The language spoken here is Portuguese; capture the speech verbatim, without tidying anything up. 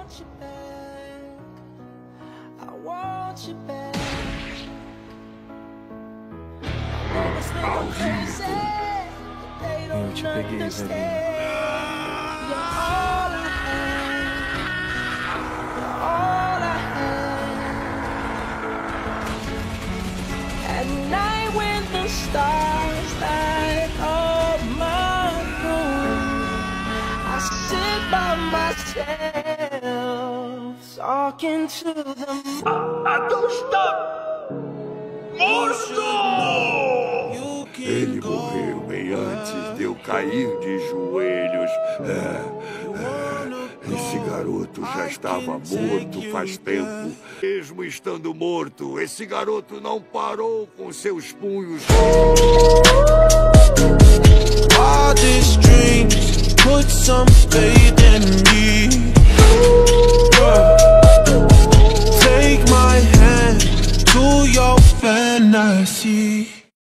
Eu te peguei, velhinho. At night when the stars light up my room, I sit by myself talking to the moon. Adão está morto! Ele morreu bem antes de eu cair de joelhos. É, é, esse garoto já estava morto faz tempo. Mesmo estando morto, esse garoto não parou com seus punhos.